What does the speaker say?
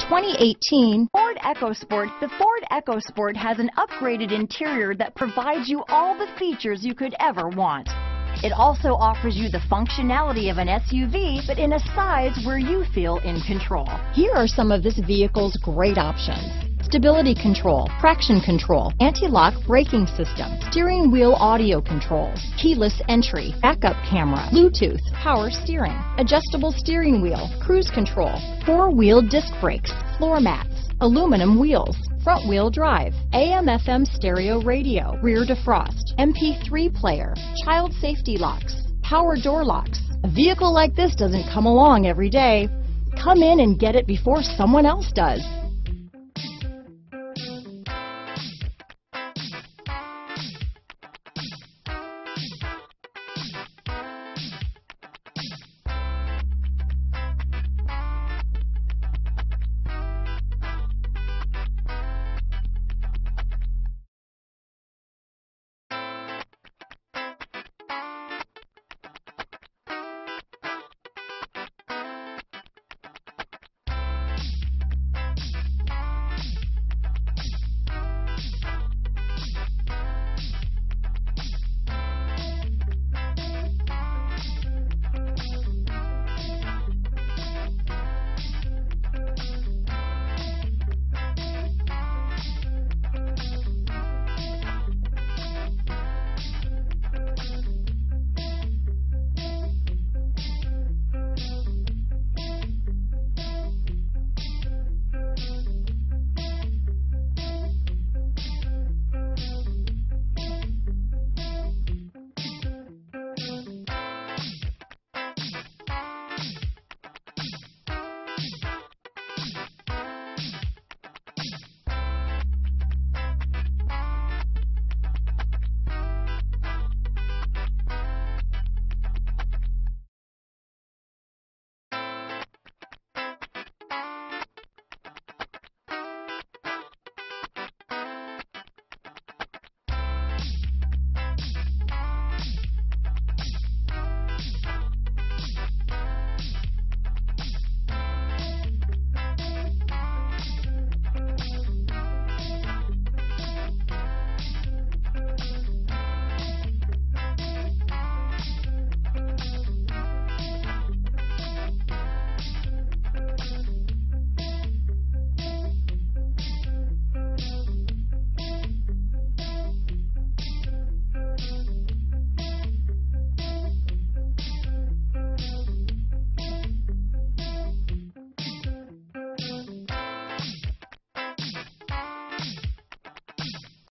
2018 Ford EcoSport. The Ford EcoSport has an upgraded interior that provides you all the features you could ever want. It also offers you the functionality of an SUV, but in a size where you feel in control. Here are some of this vehicle's great options: stability control, traction control, anti-lock braking system, steering wheel audio controls, keyless entry, backup camera, Bluetooth, power steering, adjustable steering wheel, cruise control, four-wheel disc brakes, floor mats, aluminum wheels, front wheel drive, AM/FM stereo radio, rear defrost, MP3 player, child safety locks, power door locks. A vehicle like this doesn't come along every day. Come in and get it before someone else does.